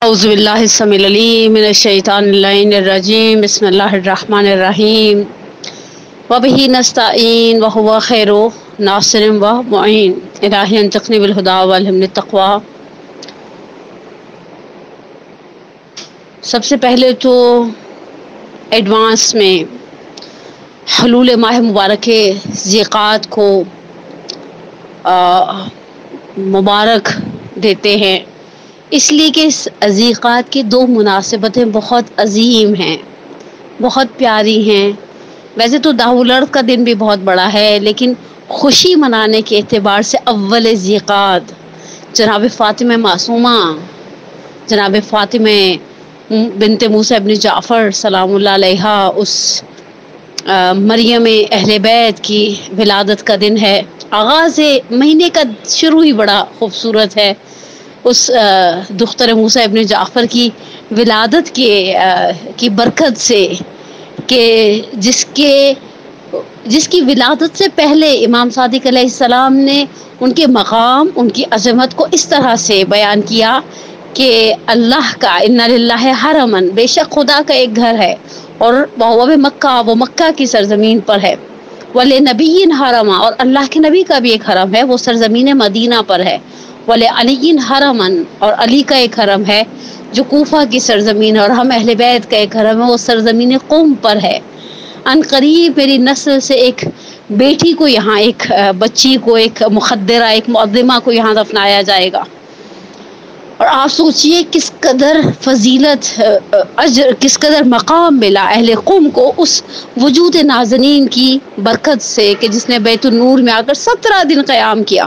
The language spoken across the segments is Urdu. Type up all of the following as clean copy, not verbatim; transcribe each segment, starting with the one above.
أعوذ بالله السميع العليم من الشيطان اللعين الرجيم بسم الله الرحمن الرحيم وبه نستعين وهو خير ناصر ومعين إلهي انطقني بالهدى والهمني التقوى۔ سب سے پہلے تو ایڈوانس میں حلول ماہ مبارک ذیقعد کو مبارک دیتے ہیں، اس لیے کہ اس ذیقعد کی دو مناسبتیں بہت عظیم ہیں، بہت پیاری ہیں۔ ویسے تو داہ الارض کا دن بھی بہت بڑا ہے، لیکن خوشی منانے کے اعتبار سے اول ذیقعد جناب فاطمہ معصومہ، جناب فاطمہ بنت موسیٰ ابن جعفر سلام اللہ علیہا، اس مریم اہل بیت کی ولادت کا دن ہے۔ آغاز مہینے کا شروع ہی بڑا خوبصورت ہے، اس دختر موسیٰ ابن جعفر کی ولادت کی برکت سے، کہ جس کی ولادت سے پہلے امام صادق علیہ السلام نے ان کے مقام، ان کی عظمت کو اس طرح سے بیان کیا کہ اللہ کا اِنَّ لِلَّهِ حَرَمًا، بے شک خدا کا ایک گھر ہے، اور وہ مکہ، وہ مکہ کی سرزمین پر ہے۔ وَلِنَبِيٍّ حَرَمًا، اور اللہ کے نبی کا بھی ایک حرم ہے، وہ سرزمین مدینہ پر ہے۔ وَلِعَلِيٍّ حَرَمًا، اور علی کا ایک حرم ہے جو کوفہ کی سرزمین ہے، اور ہم اہل بیت کا ایک حرم ہے، وہ سرزمین قم پر ہے۔ ان قریب میری نسل سے ایک بیٹی کو یہاں، ایک بچی کو، ایک مخدرہ، ایک معظمہ کو یہاں دفنایا جائے گا۔ اور آپ سوچئے کس قدر فضیلت، اجر، کس قدر مقام ملا اہل قم کو اس وجود نازنین کی برکت سے، کہ جس نے بیت النور میں آ کر 17 دن قیام کیا،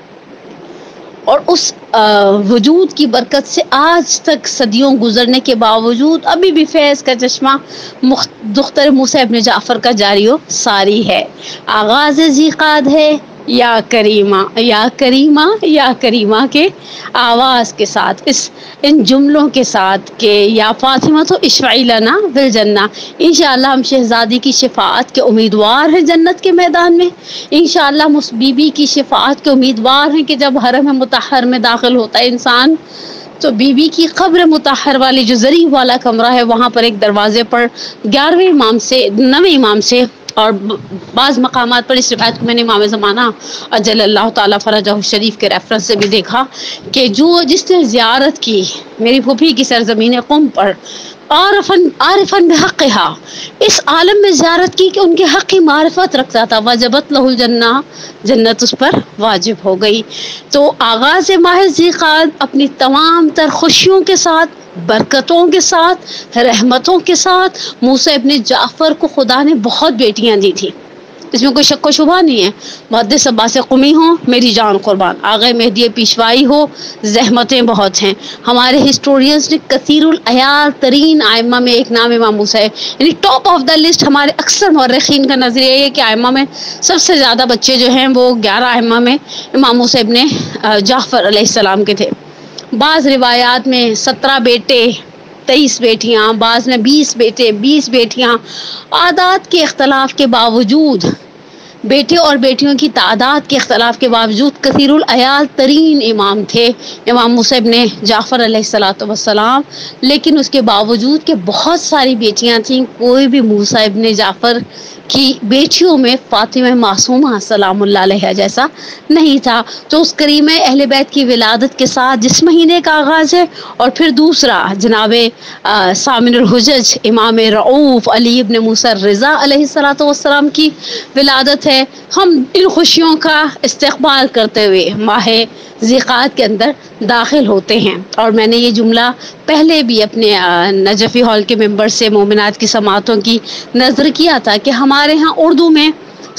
اور اس وجود کی برکت سے آج تک صدیوں گزرنے کے باوجود ابھی بھی فیض کا چشمہ دختر موسیٰ ابن جعفر کا جاری و ساری ہے۔ آغاز ذیقعد ہے یا کریمہ، یا کریمہ، یا کریمہ کے آواز کے ساتھ، ان جملوں کے ساتھ کہ یا فاطمہ تو اشفعی لنا فی الجنہ، انشاءاللہ ہم شہزادی کی شفاعت کے امیدوار ہیں جنت کے میدان میں، انشاءاللہ ہم اس بی بی کی شفاعت کے امیدوار ہیں کہ جب حرم مطہر میں داخل ہوتا ہے انسان، تو بی بی کی قبر مطہر والی جو زریح والا کمرہ ہے، وہاں پر ایک دروازے پر 11ویں امام سے 9ویں امام سے، اور بعض مقامات پر اس روایت کو میں نے امام زمانہ اجل اللہ تعالیٰ فرجہ شریف کے ریفرنس سے بھی دیکھا کہ جس نے زیارت کی میری پھوپھی کی سرزمین قم پر، عارفاً بحقہا، اس عالم میں زیارت کی کہ ان کے حق کی معرفت رکھتا تھا، وجبت لہ الجنہ، جنت اس پر واجب ہو گئی۔ تو آغاز ماہ ذیقعد اپنی تمام تر خوشیوں کے ساتھ، برکتوں کے ساتھ، رحمتوں کے ساتھ، موسیٰ ابن جعفر کو خدا نے بہت بیٹیاں دی تھی، اس میں کوئی شک و شبہ نہیں ہے۔ محدث عباس قمی ہوں، میری جان قربان، آغا مہدی پیشوائی ہو، زحمتیں بہت ہیں۔ ہمارے ہسٹورینز نے کثیر العیار ترین ائمہ میں ایک نام امام موسیٰ ہے، یعنی ٹاپ آف دا لسٹ۔ ہمارے اکثر مورخین کا نظریہ یہ ہے کہ ائمہ میں سب سے زیادہ بچے جو ہیں وہ 11 ائمہ میں امام موسیٰ ابن جعفر علیہ السلام کے تھے۔ بعض روایات میں 17 بیٹے، 23 بیٹیاں، بعض میں 20 بیٹے، 20 بیٹیاں۔ اعداد کے اختلاف کے باوجود، بیٹے اور بیٹیوں کی تعداد کے اختلاف کے باوجود کثیر العیار ترین امام تھے امام موسیٰ ابن جعفر علیہ السلام، لیکن اس کے باوجود کہ بہت ساری بیٹیاں تھیں، کوئی بھی موسیٰ ابن جعفر کی بیٹیوں میں فاطمہ معصومہ سلام اللہ علیہ جیسا نہیں تھا۔ تو اس کریمہ اہل بیت کی ولادت کے ساتھ جس مہینے کا آغاز ہے، اور پھر دوسرا جناب ثامن الحجج امام رؤوف علی ابن موسیٰ الرضا علیہ السلام کی ولادت ہے، ہم ان خوشیوں کا استقبال کرتے ہوئے ماہ ذیقعد کے اندر داخل ہوتے ہیں۔ اور میں نے یہ جملہ پہلے بھی اپنے نجفی ہال کے ممبر سے مومنات کی سماعتوں کی نظر کیا تھا کہ ہمارے ہاں اردو میں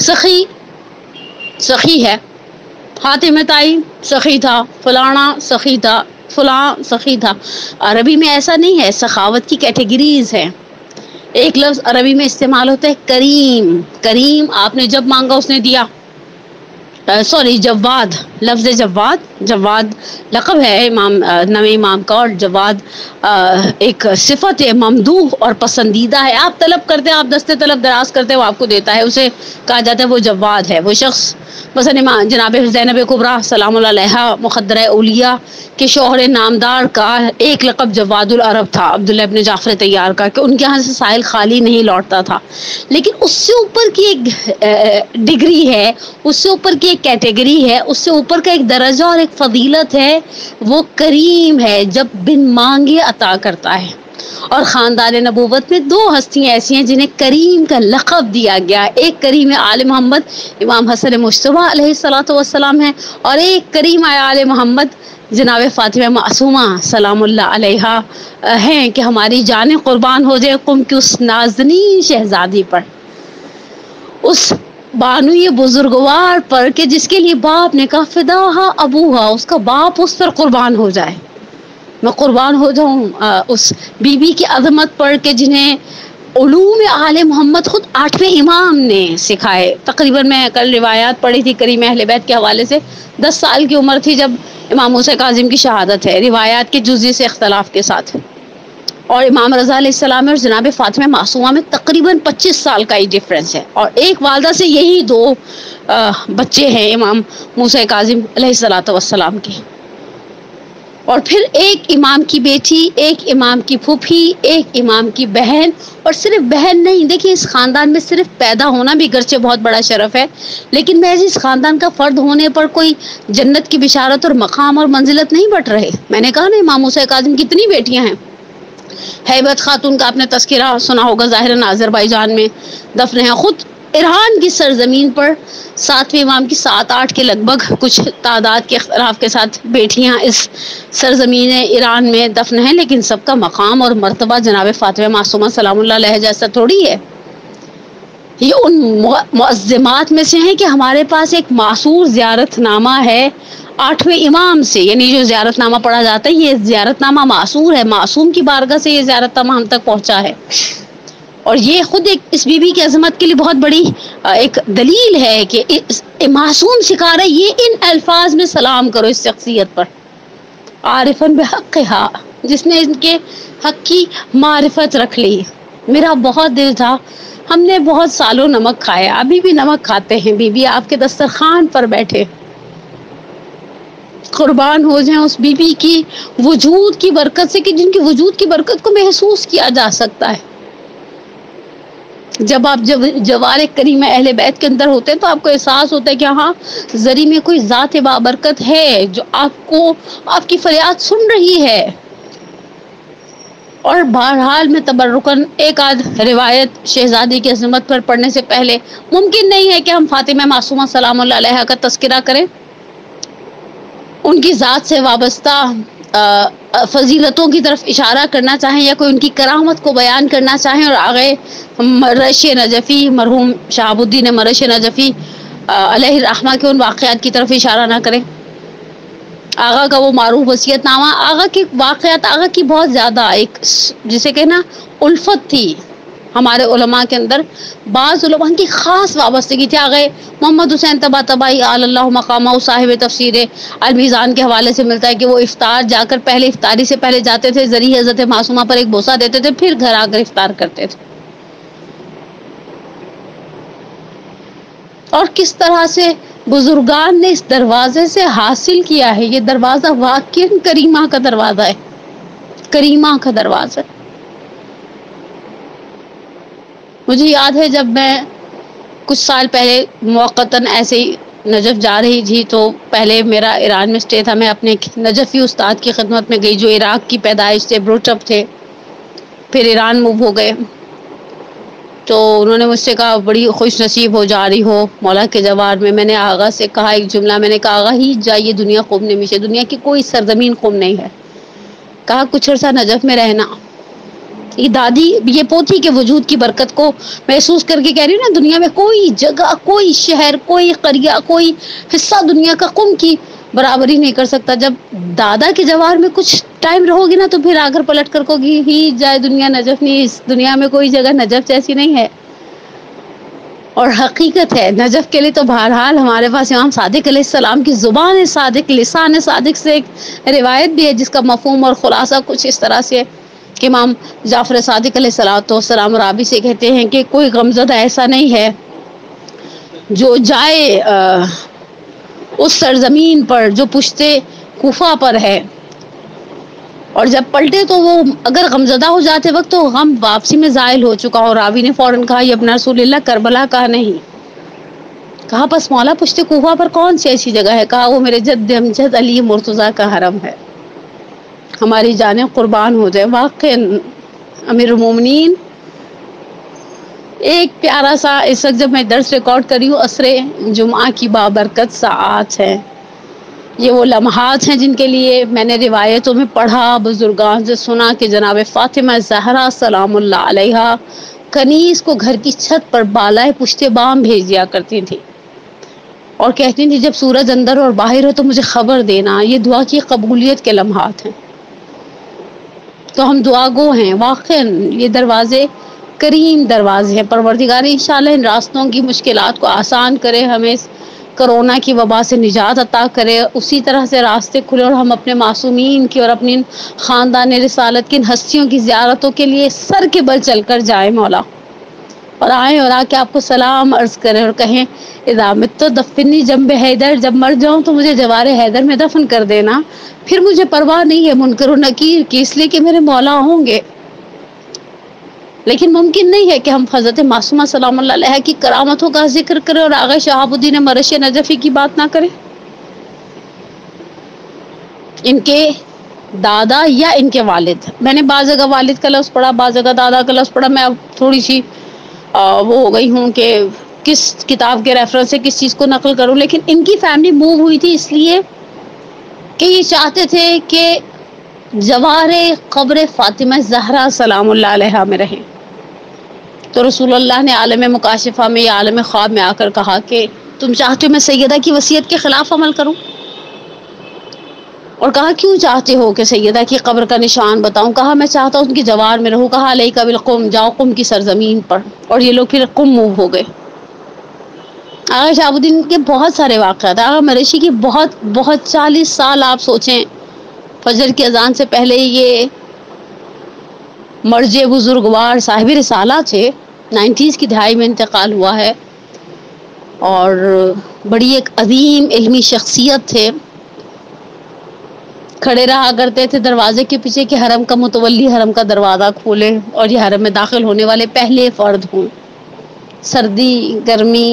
سخی ہے، حاتم تائی سخی تھا، فلانا سخی تھا، فلاں سخی تھا۔ عربی میں ایسا نہیں ہے، سخاوت کی کیٹیگریز ہیں۔ ایک لفظ عربی میں استعمال ہوتا ہے کریم، کریم آپ نے جب مانگا اس نے دیا، سوری جواد، لفظ جواد لقب ہے امام نویں امام کا، اور جواد ایک صفت ہے، ممدوح اور پسندیدہ ہے. آپ طلب کرتے ہیں، آپ دستے طلب دراز کرتے ہیں، وہ آپ کو دیتا ہے، اسے کہا جاتا ہے وہ جواد ہے. وہ شخص مثلا جناب زینب کبریٰ سلام اللہ علیہا مقدرہ اولیاء کے شوہر نامدار کا ایک لقب جواد العرب تھا، عبداللہ ابن جعفر طیار کا، کہ ان کے ہاں سے سائل خالی نہیں لوٹتا تھا. لیکن اس سے اوپر کی ایک ڈگری ہے، اس سے اوپر کی ایک کیٹیگری ہے، اس سے اوپر کا ایک درجہ اور ایک فضیلت ہے، وہ کریم ہے، جب بن مانگے عطا کرتا ہے. اور خاندان نبوت میں دو ہستیاں ایسی ہیں جنہیں کریم کا لقب دیا گیا. ایک کریم آل محمد امام حسن مجتبیٰ علیہ الصلوۃ والسلام ہیں، اور ایک کریم آل محمد جناب فاطمہ معصومہ سلام اللہ علیہا ہیں، کہ ہماری جانیں قربان ہو جائے قم کی اس نازنین شہزادی پر، اس بانوی بزرگوار پر، کہ جس کے لیے باپ نے کہا فداہا ابوہا، اس کا باپ اس پر قربان ہو جائے، میں قربان ہو جاؤں اس بی بی کی عظمت پر، کہ جنہیں علوم آل محمد خود 8ویں امام نے سکھائے. تقریباً میں کل روایات پڑھی تھی کریم اہل بیت کے حوالے سے، 10 سال کی عمر تھی جب امام موسیٰ کاظم کی شہادت ہے، روایات کے جزئی سے اختلاف کے ساتھ. اور امام رضا علیہ السلام اور جناب فاطمہ معصومہ میں تقریباً 25 سال کا ہی ڈفرینس ہے، اور ایک والدہ سے یہی دو بچے ہیں امام موسیٰ کاظم علیہ الصلوۃ والسلام کے. اور پھر ایک امام کی بیٹی، ایک امام کی پھوپھی، ایک امام کی بہن. اور صرف بہن نہیں، دیکھیں اس خاندان میں صرف پیدا ہونا بھی گرچہ بہت بڑا شرف ہے، لیکن محض اس خاندان کا فرد ہونے پر کوئی جنت کی بشارت اور مقام اور منزلت نہیں بٹ رہے. میں نے کہا نا امام موسیٰ کاظم کی کتنی بیٹیاں ہیں. ہیبت خاتون کا آپ نے تذکرہ سنا ہوگا، ظاہراً آذربائیجان میں دفن ہے. خود ایران کی سرزمین پر 7ویں امام کی 7-8 کے لگ بھگ کچھ تعداد کے اختلاف کے ساتھ بیٹیاں اس سرزمین ایران میں دفن ہیں، لیکن سب کا مقام اور مرتبہ جناب فاطمہ معصومہ سلام اللہ علیہ جیسا تھوڑی ہے. یہ ان معظمات میں سے ہیں کہ ہمارے پاس ایک معصور زیارت نامہ ہے 8ویں امام سے، یعنی جو زیارت نامہ پڑھا جاتا ہے یہ زیارت نامہ معصور ہے، معصوم کی بارگاہ سے یہ زیارت نامہ ہم تک پہنچا ہے. اور یہ خود ایک اس بی بی کی عظمت کے لیے بہت بڑی ایک دلیل ہے کہ معصوم سکھا رہا ہے یہ ان الفاظ میں سلام کرو اس شخصیت پر، عارفاً بحقھا، جس نے ان کے حق کی معرفت رکھ لی. میرا بہت دل تھا، ہم نے بہت سالوں نمک کھایا، ابھی بھی نمک کھاتے ہیں، بی بی آپ کے دسترخوان پر بیٹھے، قربان ہو جائیں اس بی بی کی وجود کی برکت سے، کہ جن کی وجود کی برکت کو محسوس کیا جا سکتا ہے. جب آپ جوار کریم اہل بیت کے اندر ہوتے ہیں تو آپ کو احساس ہوتا ہے کہ ہاں زری میں کوئی ذات بابرکت ہے جو آپ کی فریاد سن رہی ہے. اور بہرحال میں تبرکن ایک آدھ روایت شہزادی کی عظمت پر پڑھنے سے پہلے ممکن نہیں ہے کہ ہم فاطمہ معصومہ سلام اللہ علیہا کا تذکرہ کریں، ان کی ذات سے وابستہ فضیلتوں کی طرف اشارہ کرنا چاہیں یا کوئی ان کی کرامت کو بیان کرنا چاہیں، اور آگے مرش نجفی مرحوم شہاب الدین مرش نجفی علیہ الرحمہ کے ان واقعات کی طرف اشارہ نہ کریں. آغا کا وہ معروف وصیت نامہ، آغا کے واقعات، آغا کی بہت زیادہ ایک جسے کہنا الفت تھی ہمارے علماء کے اندر. بعض علماء کی خاص وابستگی تھی. آگئے محمد حسین طباطبائی اللہ مقامہ صاحب تفسیر المیزان کے حوالے سے ملتا ہے کہ وہ افطار جا کر پہلے افطاری سے پہلے جاتے تھے، ذریعہ حضرت معصومہ پر ایک بوسہ دیتے تھے، پھر گھر آ کر افطار کرتے تھے. اور کس طرح سے بزرگان نے اس دروازے سے حاصل کیا ہے. یہ دروازہ واقعی کریمہ کا دروازہ ہے، کریمہ کا دروازہ. مجھے یاد ہے جب میں کچھ سال پہلے موقتاً ایسے ہی نجف جا رہی تھی، تو پہلے میرا ایران میں اسٹے تھا، میں اپنے نجفی استاد کی خدمت میں گئی جو عراق کی پیدائش سے بروچ اپ تھے، پھر ایران موو ہو گئے. تو انہوں نے مجھ سے کہا بڑی خوش نصیب ہو جا رہی ہو مولا کے جوار میں. میں نے آغا سے کہا ایک جملہ، میں نے کہا آغا ہی جائیے دنیا خوب نہیں مشے، دنیا کی کوئی سرزمین خوب نہیں ہے. کہا کچھ عرصہ نجف میں رہنا. یہ دادی، یہ پوتی کے وجود کی برکت کو محسوس کر کے کہہ رہی ہوں نا، دنیا میں کوئی جگہ، کوئی شہر، کوئی قریہ، کوئی حصہ دنیا کا قم کی برابری نہیں کر سکتا. جب دادا کے جوار میں کچھ ٹائم رہو گی نا تو پھر آ کر پلٹ کر کہو گی ہی جائے دنیا نجف نہیں، اس دنیا میں کوئی جگہ نجف جیسی نہیں ہے. اور حقیقت ہے نجف کے لیے تو بہرحال ہمارے پاس امام صادق علیہ السلام کی زبان صادق، لسان صادق سے ایک روایت بھی ہے جس کا مفہوم اور خلاصہ کچھ اس طرح سے ہے کہ امام جعفر صادق علیہ السلام راوی سے کہتے ہیں کہ کوئی غمزدہ ایسا نہیں ہے جو جائے اس سرزمین پر جو پشتے کوفہ پر ہے، اور جب پلٹے تو وہ اگر غمزدہ ہو جاتے وقت تو غم واپسی میں زائل ہو چکا، اور راوی نے فوراً کہا یہ ابن رسول اللہ کربلا کا نہیں۔ کہا پس مولا پشتے کوفہ پر کون سی ایسی جگہ ہے؟ کہا وہ میرے جد امجد علی مرتضیٰ کا حرم ہے، ہماری جانیں قربان ہو جائے۔ واقع امیر المومنین ایک پیارا سا اس وقت جب میں درس ریکارڈ کری ہوں عصر جمعہ کی بابرکت ساعات ہے، یہ وہ لمحات ہیں جن کے لیے میں نے روایتوں میں پڑھا، بزرگان سے سنا کہ جناب فاطمہ زہرا سلام اللہ علیہا کنیز کو گھر کی چھت پر بالائے پشتے بام بھیج دیا کرتی تھی اور کہتی تھی جب سورج اندر اور باہر ہو تو مجھے خبر دینا۔ یہ دعا کی قبولیت کے لمحات ہیں، تو ہم دعا گو ہیں۔ واقعا یہ دروازے کریم دروازے ہیں، پروردگار انشاءاللہ ان راستوں کی مشکلات کو آسان کرے، ہمیں کرونا کی وبا سے نجات عطا کرے، اسی طرح سے راستے کھلے اور ہم اپنے معصومین کی اور اپنی خاندان رسالت کی ان ہستیوں کی زیارتوں کے لیے سر کے بل چل کر جائیں مولا، اور آئیں اور آ کے آپ کو سلام عرض کریں اور کہیں اذا مت دفنی جنب حیدر، جب مر جاؤں تو مجھے جوار حیدر میں دفن کر دینا، پھر مجھے پرواہ نہیں ہے منکر و نکیر کی، اس لیے کہ میرے مولا ہوں گے۔ لیکن ممکن نہیں ہے کہ ہم حضرت معصومہ سلام اللہ علیہ کی کرامتوں کا ذکر کریں اور آغا شہاب الدین مرش نجفی کی بات نہ کریں، ان کے دادا یا ان کے والد۔ میں نے بعض جگہ والد کا لفظ پڑھا، بعض جگہ دادا کا لفظ پڑھا، میں اب تھوڑی سی وہ ہو گئی ہوں کہ کس کتاب کے ریفرنس سے کس چیز کو نقل کروں، لیکن ان کی فیملی موو ہوئی تھی اس لیے کہ یہ چاہتے تھے کہ جوار قبر فاطمہ زہرا سلام اللہ علیہا میں رہیں، تو رسول اللہ نے عالم مکاشفہ میں یا عالم خواب میں آ کر کہا کہ تم چاہتے ہو میں سیدہ کی وصیت کے خلاف عمل کروں؟ اور کہا کیوں چاہتے ہو کہ سیدہ کی قبر کا نشان بتاؤں؟ کہا میں چاہتا ہوں ان کی جوار میں رہوں۔ کہا علیک بالقم، جاؤ قم کی سرزمین پر، اور یہ لوگ پھر قم موو ہو گئے۔ آغا شہاب الدین کے بہت سارے واقعات، آغا مرشی کی بہت 40 سال آپ سوچیں، فجر کی اذان سے پہلے یہ مرج بزرگوار صاحب رسالہ تھے، 90s کی دہائی میں انتقال ہوا ہے، اور بڑی ایک عظیم علمی شخصیت تھے، کھڑے رہا کرتے تھے دروازے کے پیچھے کہ حرم کا متولی حرم کا دروازہ کھولے اور یہ حرم میں داخل ہونے والے پہلے فرد ہوں۔ سردی گرمی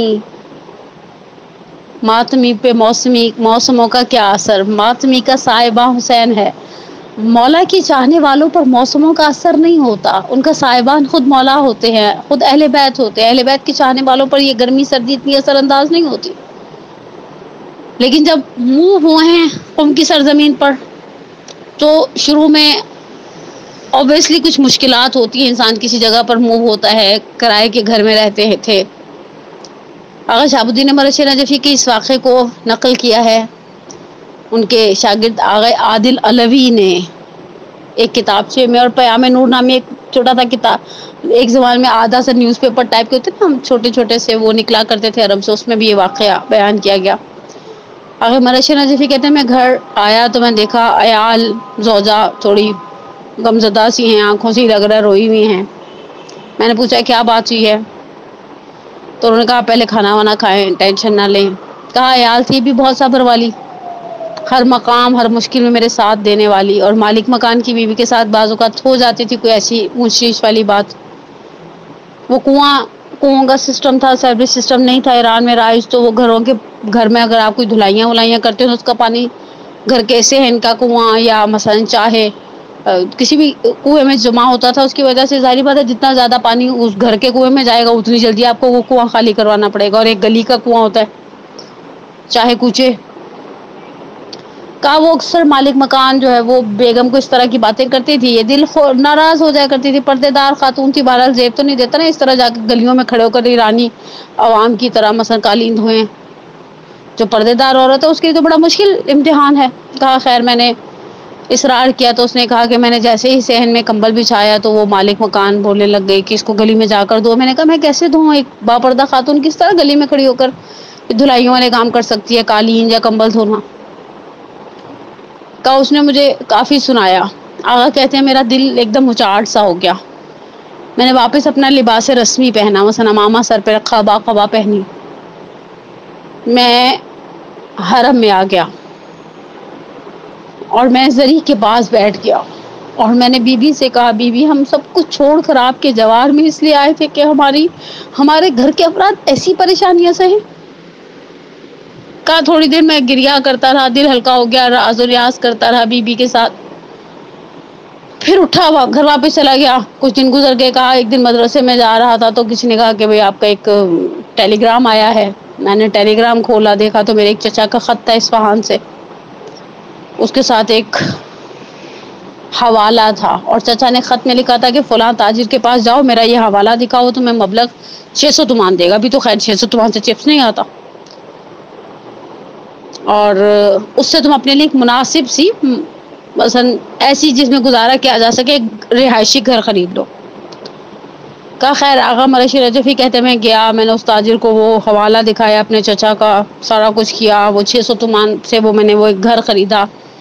ماتمی پہ موسموں کا کیا اثر، ماتمی کا سائبہ حسین ہے، مولا کی چاہنے والوں پر موسموں کا اثر نہیں ہوتا، ان کا سائبان خود مولا ہوتے ہیں، خود اہل بیت ہوتے ہیں، اہل بیت کے چاہنے والوں پر یہ گرمی سردی اتنی اثر انداز نہیں ہوتی۔ لیکن جب موو ہوئے ہیں قم کی سرزمین پر تو شروع میں اوبیسلی کچھ مشکلات ہوتی ہیں، انسان کسی جگہ پر موو ہوتا ہے، کرائے کے گھر میں رہتے تھے۔ آغا شہاب الدین مرش نجفی کے اس واقعے کو نقل کیا ہے ان کے شاگرد آغا عادل علوی نے ایک کتابچے میں، اور پیام نور نامی ایک چھوٹا سا کتاب، ایک زمانے میں آدھا سا نیوز پیپر ٹائپ کے ہوتے نا، ہم چھوٹے چھوٹے سے وہ نکلا کرتے تھے عرب سے، اس میں بھی یہ واقعہ بیان کیا گیا۔ آغا مرش نجفی کہتے ہیں میں گھر آیا تو میں دیکھا عیال زوجہ تھوڑی غمزدہ سی ہیں، آنکھوں سے لگ رہا روئی ہوئی ہیں۔ میں نے پوچھا کیا بات ہوئی ہے، تو انہوں نے کہا پہلے کھانا وانا کھائیں، ٹینشن نہ لیں۔ کہا عیال تھی بھی بہت صبر والی، ہر مقام ہر مشکل میں میرے ساتھ دینے والی، اور مالک مکان کی بیوی کے ساتھ بعض اوقات ہو جاتی تھی کوئی ایسی اونچ نیچ والی بات۔ وہ کنووں کا سسٹم تھا، سروس سسٹم نہیں تھا ایران میں رائج، تو وہ گھر میں اگر آپ کوئی دھلائیاں ولائیاں کرتے ہو تو اس کا پانی گھر کیسے ہے ان کا کنواں، یا مثلا چاہے کسی بھی کنویں میں جمع ہوتا تھا، اس کی وجہ سے ظاہری بات ہے جتنا زیادہ پانی اس گھر کے کنویں میں جائے گا اتنی جلدی آپ کو وہ کنواں خالی کروانا پڑے گا، اور ایک گلی کا کنواں ہوتا ہے چاہے کوچے کا۔ وہ اکثر مالک مکان جو ہے وہ بیگم کو اس طرح کی باتیں کرتی تھی، یہ دل ناراض ہو جایا کرتی تھی، پردے دار خاتون تھی، بہرحال زیب تو نہیں دیتا نا اس طرح جا کے گلیوں میں کھڑے ہو کر ایرانی عوام کی طرح مثلا قالین دھوئیں، جو پردے دار عورت ہے اس کے لیے تو بڑا مشکل امتحان ہے۔ کہا خیر میں نے اصرار کیا تو اس نے کہا کہ میں نے جیسے ہی صحن میں کمبل بچھایا تو وہ مالک مکان بولنے لگ گئی کہ اس کو گلی میں جا کر دو. میں نے کہا میں کیسے دوں؟ ایک باپردہ خاتون کس طرح گلی میں کھڑی ہو کر دھلائیوں والے کام کر سکتی ہے، قالین یا کمبل دھونا. کا اس نے مجھے کافی سنایا. آغا کہتے ہیں میرا دل ایک دم اچاٹ سا ہو گیا. میں نے واپس اپنا لباس رسمی پہنا، مثلا امامہ سر پہ رکھا، باقبا پہنی. میں حرم میں آ گیا اور میں زری کے پاس بیٹھ گیا اور میں نے بی بی سے کہا بی بی ہم سب کچھ چھوڑ کر آپ کے جوار میں اس لیے آئے تھے کہ ہمارے گھر کے افراد ایسی پریشانیاں سہیں. کہا تھوڑی دیر میں گریا کرتا رہا، دل ہلکا ہو گیا، راز و ریاض کرتا رہا بی بی کے ساتھ. پھر اٹھا ہوا گھر واپس چلا گیا. کچھ دن گزر کے کہا ایک دن مدرسے میں جا رہا تھا تو کسی نے کہا کہ بھئی آپ کا ایک ٹیلی گرام آیا ہے. میں نے ٹیلی گرام کھولا، دیکھا تو میرے ایک چچا کا خط تھا اصفہان سے. اس کے ساتھ ایک حوالہ تھا اور چچا نے خط میں لکھا تھا کہ فلاں تاجر کے پاس جاؤ، میرا یہ حوالہ دکھاؤ تو میں مبلغ 600 تومان دے گا. ابھی تو خیر 600 تومان سے چپس نہیں آتا اور اس سے تم اپنے لیے ایک مناسب سی مثلا ایسی جس میں گزارا کیا جا سکے رہائشی گھر خرید لو. کہا خیر آغا مرشی رجفی کہتے میں گیا، میں نے اس تاجر کو وہ حوالہ دکھایا اپنے چچا کا، سارا کچھ کیا، وہ 600 تومان سے میں نے وہ ایک گھر خریدا.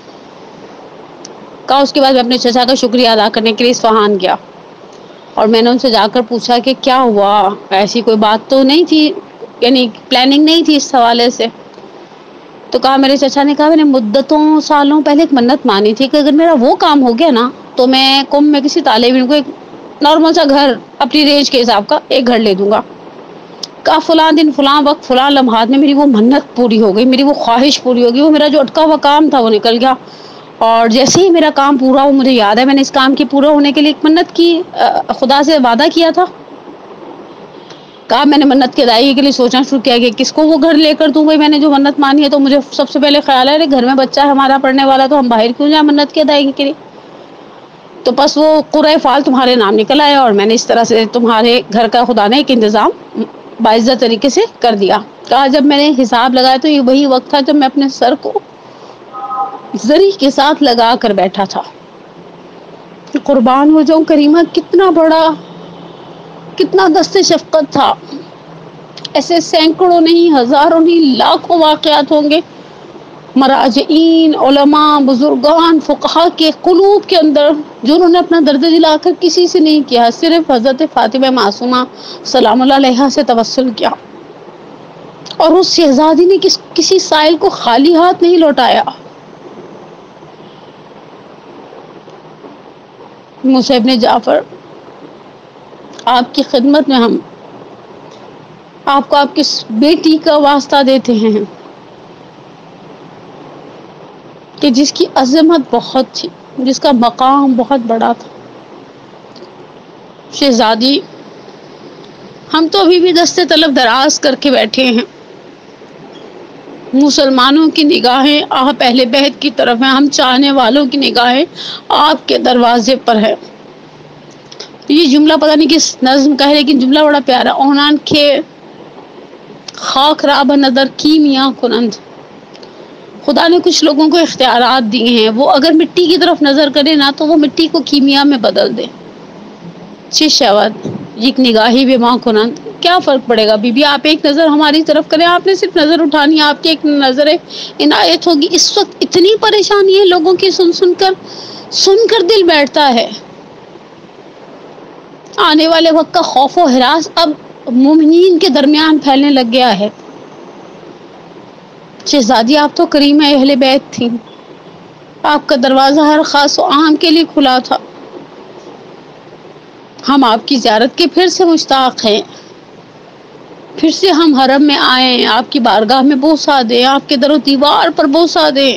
کہا اس کے بعد میں اپنے چچا کا شکریہ ادا کرنے کے لیے اصفہان گیا اور میں نے ان سے جا کر پوچھا کہ کیا ہوا، ایسی کوئی بات تو نہیں تھی، یعنی پلاننگ نہیں تھی اس حوالے سے. تو کہا میرے چچا نے کہا میں نے مدتوں سالوں پہلے ایک منت مانی تھی کہ اگر میرا وہ کام ہو گیا نا تو میں قم میں کسی طالب علم کو ایک نارمل سا گھر اپنی رینج کے حساب کا ایک گھر لے دوں گا. کہا فلاں دن فلاں وقت فلاں لمحات میں میری وہ منت پوری ہو گئی، میری وہ خواہش پوری ہو گئی، وہ میرا جو اٹکا ہوا کام تھا وہ نکل گیا. اور جیسے ہی میرا کام پورا ہو، مجھے یاد ہے میں نے اس کام کے پورا ہونے کے لیے ایک منت کی، خدا سے وعدہ کیا تھا. کہا میں نے منت کی ادائیگی کے لیے سوچنا شروع کیا کہ کس کو وہ گھر لے کر دوں. بھائی میں نے جو منت مانی ہے تو مجھے سب سے پہلے خیال ہے گھر میں بچہ ہے ہمارا پڑھنے والا تو ہم باہر کیوں جائیں منت کی ادائیگی کے لیے. تو بس وہ قرعہ فال تمہارے نام نکل آیا اور میں نے اس طرح سے تمہارے گھر کا خدا نے ایک انتظام باعزت طریقے سے کر دیا. کہا جب میں نے حساب لگایا تو یہ وہی وقت تھا جب میں اپنے سر کو زری کے ساتھ لگا کر بیٹھا تھا. قربان ہو جاؤں کریمہ، کتنا بڑا، کتنا دست شفقت تھا. ایسے سینکڑوں نہیں، ہزاروں نہیں، لاکھوں واقعات ہوں گے مراجعین، علماء، بزرگان، فقہا کے قلوب کے اندر جنہوں نے اپنا درد دل آ کر کسی سے نہیں کیا، صرف حضرت فاطمہ معصومہ سلام اللہ علیہا سے توسل کیا. اور اس شہزادی نے کسی سائل کو خالی ہاتھ نہیں لوٹایا. موسیٰ ابن جعفر، آپ کی خدمت میں ہم آپ کو آپ کی بیٹی کا واسطہ دیتے ہیں کہ جس کی عظمت بہت تھی، جس کا مقام بہت بڑا تھا. شہزادی، ہم تو ابھی بھی دستے طلب دراز کر کے بیٹھے ہیں. مسلمانوں کی نگاہیں آپ اہل بیت کی طرف ہیں، ہم چاہنے والوں کی نگاہیں آپ کے دروازے پر ہے. یہ جملہ پتہ نہیں کس نظم کا ہے لیکن جملہ بڑا پیارا. اونان کے خاک راب نظر کی میاں کنند. خدا نے کچھ لوگوں کو اختیارات دیے ہیں، وہ اگر مٹی کی طرف نظر کرے نا تو وہ مٹی کو کیمیا میں بدل دے. چھ شود یک نگاہی بے ماں کنند. کیا فرق پڑے گا بی بی، آپ ایک نظر ہماری طرف کریں، آپ نے صرف نظر اٹھانی، آپ کی ایک نظر عنایت ہوگی. اس وقت اتنی پریشانی ہے لوگوں کی، سن کر دل بیٹھتا ہے. آنے والے وقت کا خوف و ہراس اب مومنین کے درمیان پھیلنے لگ گیا ہے. شہزادی آپ تو کریم اہل بیت تھیں، آپ کا دروازہ ہر خاص و عام کے لیے کھلا تھا. ہم آپ کی زیارت کے پھر سے مشتاق ہیں، پھر سے ہم حرم میں آئیں، آپ کی بارگاہ میں بوسہ دیں، آپ کے در و دیوار پر بوسہ دیں،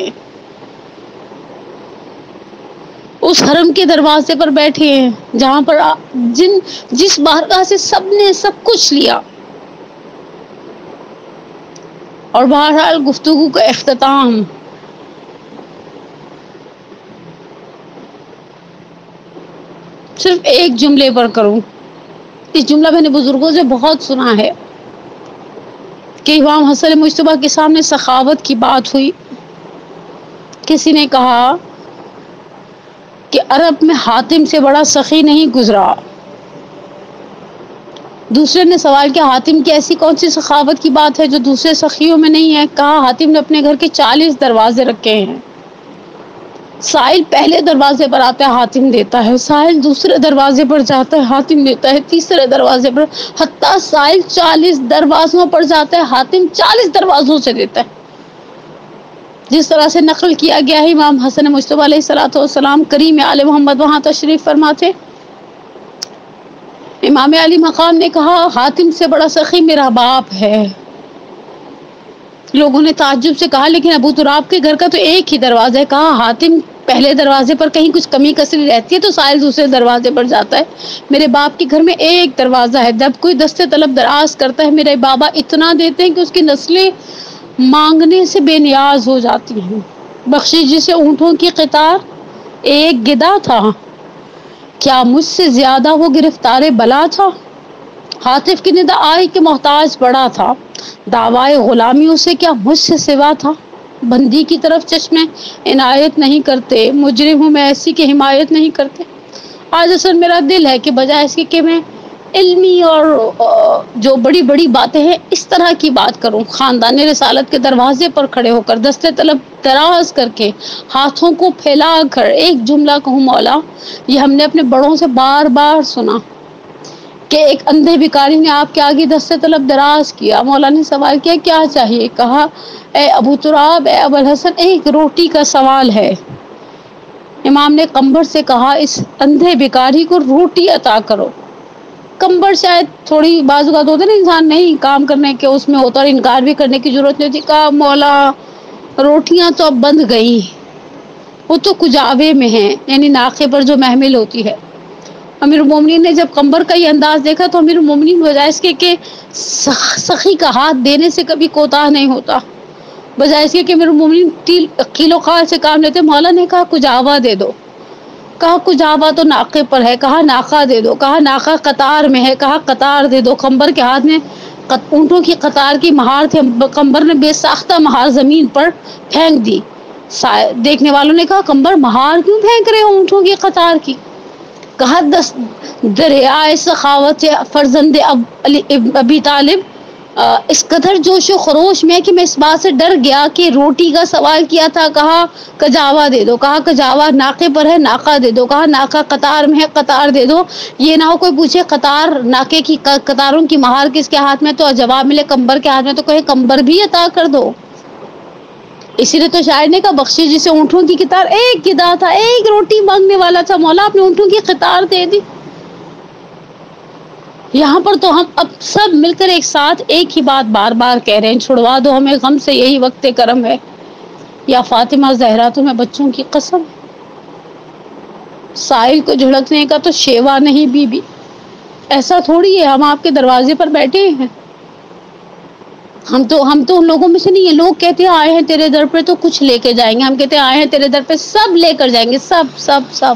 اس حرم کے دروازے پر بیٹھے ہیں جہاں پر جس بارگاہ سے سب نے سب کچھ لیا. اور بہرحال گفتگو کا اختتام صرف ایک جملے پر کروں. اس جملہ میں نے بزرگوں سے بہت سنا ہے کہ امام حسن مجتبیٰ کے سامنے سخاوت کی بات ہوئی. کسی نے کہا کہ عرب میں حاتم سے بڑا سخی نہیں گزرا۔ دوسرے نے سوال کیا حاتم کی ایسی کون سی سخاوت کی بات ہے جو دوسرے سخیوں میں نہیں ہے؟ کہا حاتم نے اپنے گھر کے 40 دروازے رکھے ہیں۔ سائل پہلے دروازے پر آتا ہے، حاتم دیتا ہے، سائل دوسرے دروازے پر جاتا ہے، حاتم دیتا ہے، تیسرے دروازے پر، حتیٰ سائل 40 دروازوں پر جاتا ہے، حاتم 40 دروازوں سے دیتا ہے۔ جس طرح سے نقل کیا گیا ہے، امام حسن مجتبی علیہ الصلوۃ والسلام کریم آل محمد وہاں تشریف فرما تھے۔ امام علی مقام نے کہا حاتم سے بڑا سخی میرا باپ ہے۔ لوگوں نے تعجب سے کہا لیکن ابو تراب کے گھر کا تو ایک ہی دروازہ ہے۔ کہا حاتم پہلے دروازے پر کہیں کچھ کمی کسری رہتی ہے تو سائل دوسرے دروازے پر جاتا ہے، میرے باپ کے گھر میں ایک دروازہ ہے، جب کوئی دستے طلب دراز کرتا ہے میرے بابا اتنا دیتے ہیں کہ اس کی نسلیں مانگنے سے بے نیاز ہو جاتی ہیں۔ بخشش جسے اونٹوں کی قطار ایک گدا تھا، کیا مجھ سے زیادہ وہ گرفتار بلا تھا؟ حاطف کی ندا آئی کہ محتاج بڑا تھا، دعوائے غلامی اسے کیا مجھ سے سوا تھا؟ بندی کی طرف چشمے عنایت نہیں کرتے، مجرم ہوں میں ایسی کہ حمایت نہیں کرتے۔ آج اصل میرا دل ہے کہ بجائے اس کے کہ میں علمی اور جو بڑی بڑی باتیں ہیں اس طرح کی بات کروں، خاندان رسالت کے دروازے پر کھڑے ہو کر دستے طلب دراز کر کے ہاتھوں کو پھیلا کر ایک جملہ کہوں مولا، یہ ہم نے اپنے بڑوں سے بار بار سنا کہ ایک اندھے بھکاری نے آپ کے آگے دستے طلب دراز کیا۔ مولا نے سوال کیا کیا چاہیے؟ کہا اے ابو تراب، اے ابو الحسن، ایک روٹی کا سوال ہے۔ امام نے قمبر سے کہا اس اندھے بھکاری کو روٹی عطا کرو۔ قمبر شاید تھوڑی بعض اوقات ہوتا ہے نا انسان نہیں کام کرنے کے اس میں ہوتا اور انکار بھی کرنے کی ضرورت نہیں تھی، کہا مولا روٹیاں تو اب بند گئی، وہ تو کجاوے میں ہیں، یعنی ناقے پر جو محمل ہوتی ہے۔ امیر المومنین نے جب قمبر کا یہ انداز دیکھا تو امیر المومنین بجائے اس کے کہ سخی کا ہاتھ دینے سے کبھی کوتاہ نہیں ہوتا، بجائے اس کے کہ امیر المومنین کیلو خال سے کام لیتے، مولا نے کہا کجاوا دے دو۔ کہا کجاوا تو ناقے پر ہے، کہا ناقہ دے دو، کہا ناقہ قطار میں ہے، کہا قطار دے دو۔ قمبر کے ہاتھ میں اونٹوں کی قطار کی مہار تھے، قمبر نے بے ساختہ مہار زمین پر پھینک دی۔ دیکھنے والوں نے کہا قمبر مہار کیوں پھینک رہے ہو اونٹوں کی قطار کی؟ کہا دریائے سخاوت فرزند ابی طالب اس قدر جوش و خروش میں کہ میں اس بات سے ڈر گیا کہ روٹی کا سوال کیا تھا، کہا کجاوا دے دو، کہا کجاوا ناقے پر ہے، ناقہ دے دو، کہا ناقہ قطار میں ہے، قطار دے دو۔ یہ نہ ہو کوئی پوچھے قطار ناقے کی قطاروں کی مہار کس کے ہاتھ میں، تو جواب ملے قمبر کے ہاتھ میں، تو کہے قمبر بھی عطا کر دو۔ اسی لیے تو شاعر نے کہا بخشش جسے اونٹوں کی قطار ایک گدا تھا، ایک روٹی مانگنے والا تھا، مولا اپنے اونٹوں کی قطار دے دی۔ یہاں پر تو ہم اب سب مل کر ایک ساتھ ایک ہی بات بار بار کہہ رہے ہیں، چھڑوا دو ہمیں غم سے یہی وقت کرم ہے، یا فاطمہ زہرا تمہیں بچوں کی قسم۔ سائل کو جھڑکنے کا تو شیوا نہیں بی بی، ایسا تھوڑی ہے ہم آپ کے دروازے پر بیٹھے ہیں، ہم تو ان لوگوں میں سے نہیں ہیں۔ لوگ کہتے ہیں آئے ہیں تیرے در پہ تو کچھ لے کے جائیں گے، ہم کہتے ہیں آئے ہیں تیرے در پہ سب لے کر جائیں گے، سب سب سب۔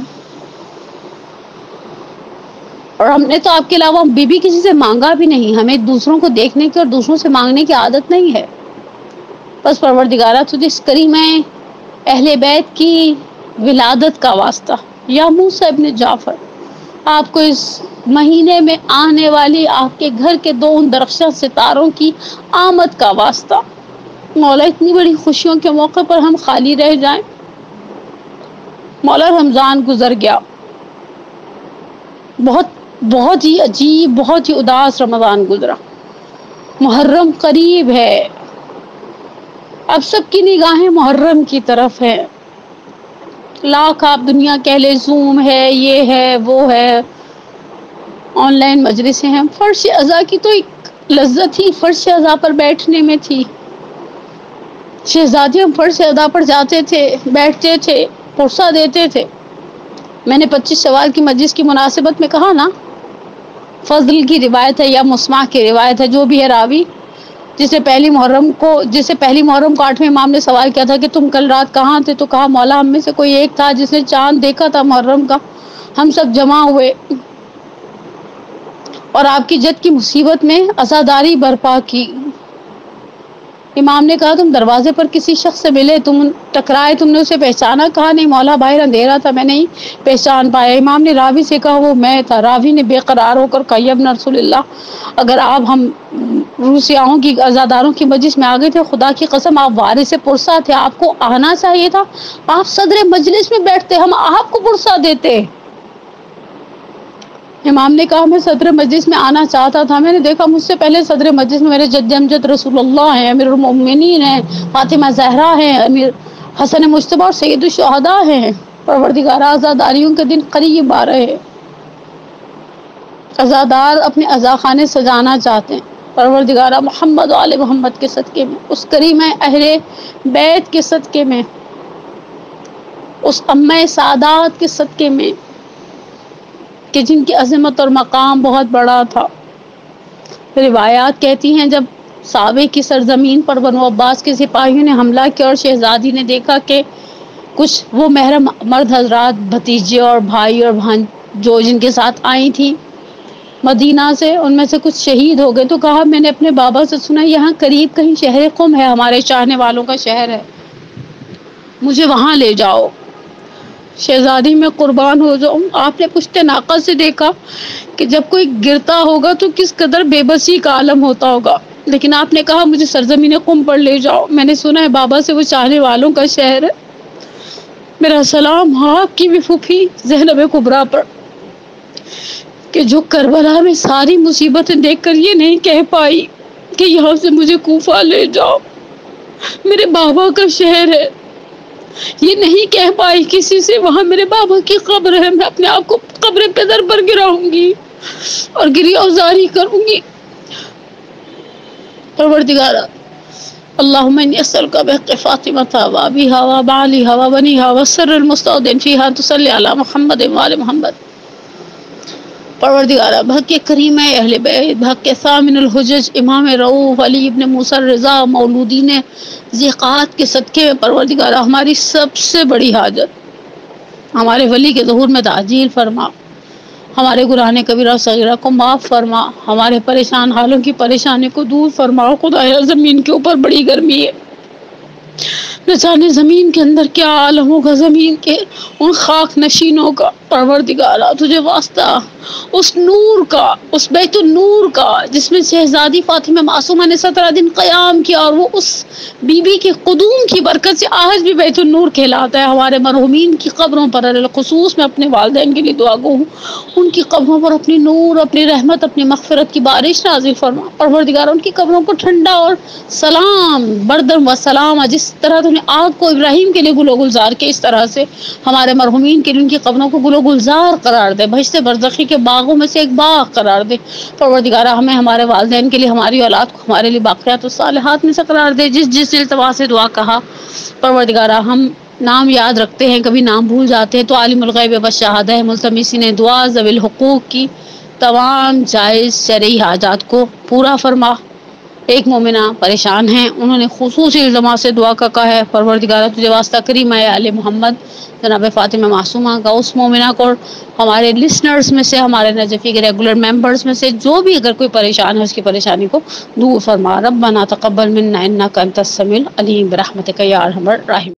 اور ہم نے تو آپ کے علاوہ بی بی کسی سے مانگا بھی نہیں، ہمیں دوسروں کو دیکھنے کی اور دوسروں سے مانگنے کی عادت نہیں ہے۔ بس پروردگارہ تجھے اس کریمہ اہل بیت کی ولادت کا واسطہ، یا موسیٰ ابن جعفر، آپ کو اس مہینے میں آنے والی آپ کے گھر کے دو ان درخشاں ستاروں کی آمد کا واسطہ، مولا اتنی بڑی خوشیوں کے موقع پر ہم خالی رہ جائیں۔ مولا رمضان گزر گیا، بہت ہی عجیب، بہت ہی اداس رمضان گزرا۔ محرم قریب ہے، اب سب کی نگاہیں محرم کی طرف ہیں، لاکھ آپ دنیا کہہ لے زوم ہے، یہ ہے وہ ہے، آن لائن مجلسیں ہیں، فرش ازا کی تو ایک لذت ہی فرش ازا پر بیٹھنے میں تھی۔ شہزادیاں فرش ازا پر جاتے تھے، بیٹھتے تھے، پرسہ دیتے تھے۔ میں نے 25 شوال کی مجلس کی مناسبت میں کہا نا، فضل کی روایت ہے یا مسمع کی روایت ہے، جو بھی ہے راوی، جسے پہلی محرم کو 8ویں امام نے سوال کیا تھا کہ تم کل رات کہاں تھے، تو کہا مولا ہم میں سے کوئی ایک تھا جس نے چاند دیکھا تھا محرم کا، ہم سب جمع ہوئے اور آپ کی جد کی مصیبت میں عزاداری برپا کی۔ امام نے کہا تم دروازے پر کسی شخص سے ملے، تم ٹکرائے، تم نے اسے پہچانا؟ کہا نہیں مولا، باہر اندھیرا تھا، میں نہیں پہچان پایا۔ امام نے راوی سے کہا وہ میں تھا۔ راوی نے بے قرار ہو کر کہا یا ابن رسول اللہ، اگر آپ ہم روسیاؤں کی عزاداروں کی مجلس میں آ گئے تھے، خدا کی قسم آپ وارث پرسا تھے، آپ کو آنا چاہیے تھا، آپ صدر مجلس میں بیٹھتے، ہم آپ کو پرسا دیتے۔ امام نے کہا میں صدر مجلس میں آنا چاہتا تھا، میں نے دیکھا مجھ سے پہلے صدر مجلس میں میرے جد امجد رسول اللہ ہیں، امیر المؤمنین ہیں، فاطمہ زہرا ہیں، امیر حسن مجتبی اور سید الشہداء ہیں۔ پروردگار عزاداریوں کے دن قریب آ رہے ہیں، عزادار اپنے عزاخانے سجانا چاہتے ہیں۔ پروردگارہ محمد و آل محمد کے صدقے میں، اس کریمہ اہل بیت کے صدقے میں، اس امہ سعادات کے صدقے میں کہ جن کی عظمت اور مقام بہت بڑا تھا۔ روایات کہتی ہیں جب صحابہ کی سرزمین پر بنو عباس کے سپاہیوں نے حملہ کیا اور شہزادی نے دیکھا کہ کچھ وہ محرم مرد حضرات، بھتیجے اور بھائی اور جو جن کے ساتھ آئی تھیں مدینہ سے، ان میں سے کچھ شہید ہو گئے، تو کہا میں نے اپنے بابا سے سنا یہاں قریب کہیں شہر قم ہے، ہمارے چاہنے والوں کا شہر ہے، مجھے وہاں لے جاؤ، شہزادی میں قربان ہو جاؤں۔ آپ نے پشت ناقہ سے دیکھا کہ جب کوئی گرتا ہوگا تو کس قدر بے بسی کا عالم ہوتا ہوگا، لیکن آپ نے کہا مجھے سرزمین قم پر لے جاؤ، میں نے سنا ہے بابا سے وہ چاہنے والوں کا شہر ہے۔ میرا سلام آپ کی بھی پھوپھی زینب کبریٰ پر کہ جو کربلا میں ساری مصیبتیں دیکھ کر یہ نہیں کہہ پائی کہ یہاں سے مجھے کوفہ لے جاؤ، میرے بابا کا شہر ہے، یہ نہیں کہہ پائی کسی سے وہاں میرے بابا کی قبر ہے، میں اپنے آپ کو قبر پدر پر گراؤں گی اور گریہ وزاری کروں گی۔ پروردگارہ اللہم انی اسألک بحق فاطمۃ و ابیہا و بعلیہا و بنیہا والسر المستودع فیہا تصلی علی محمد و آل محمد۔ پروردگارہ بحق کریمہ اہل بیت، بحق ثامن الحجج امام رؤوف علی ابن موسیٰ الرضا مولودین زیقات کے صدقے میں پروردگارہ ہماری سب سے بڑی حاجت، ہمارے ولی کے ظہور میں تعجیل فرما، ہمارے گناہ کبیرہ صغیرہ کو معاف فرما، ہمارے پریشان حالوں کی پریشانی کو دور فرما۔ خدایا زمین کے اوپر بڑی گرمی ہے، نہ جانے زمین کے اندر کیا عالم ہوگا، زمین کے ان خاک نشینوں کا۔ پروردگارہ تجھے واسطہ اس نور کا، اس بیت النور کا جس میں شہزادی فاطمہ معصومہ نے 17 دن قیام کیا، اور وہ اس بی بی کے قدوم کی برکت سے آج بھی بیت النور کہلاتا ہے۔ ہمارے مرحومین کی قبروں پر خصوص میں اپنے والدین کے لیے دعا گو ہوں، ان کی قبروں پر اپنی نور، اپنی رحمت، اپنی مغفرت کی بارش نازل فرما۔ پروردگار ان کی قبروں کو ٹھنڈا اور سلام بردم و سلام، جس طرح تم نے آگ کو ابراہیم کے لیے گل و گلزار کے، اس طرح سے ہمارے مرحومین کے لیے ان کی قبروں کو گل و گلزار قرار دے، بہشت برزخی کے باغوں میں سے ایک باغ قرار دے۔ پروردگارہ ہمیں، ہمارے والدین کے لیے، ہماری اولاد کو ہمارے لیے باقیات الصالحات میں سے قرار دے۔ جس جس التوا سے دعا کہا پروردگارہ ہم نام یاد رکھتے ہیں، کبھی نام بھول جاتے ہیں، تو عالم الغیب والشہادہ ملتمسین دعا ذوی الحقوق کی تمام جائز شرعی حاجات کو پورا فرما۔ ایک مومنہ پریشان ہیں، انہوں نے خصوصی التماس سے دعا کا کہا ہے، پروردگارہ تجھے واسطہ کریمہ آل محمد جناب فاطمہ معصومہ کا، اس مومنہ کو ہمارے لسنرز میں سے، ہمارے نجفی کے ریگولر ممبرز میں سے جو بھی اگر کوئی پریشان ہے اس کی پریشانی کو دور فرما۔ ربنا تقبل منا انک انت السمیع العلیم برحمتک یا ارحم الراحمین۔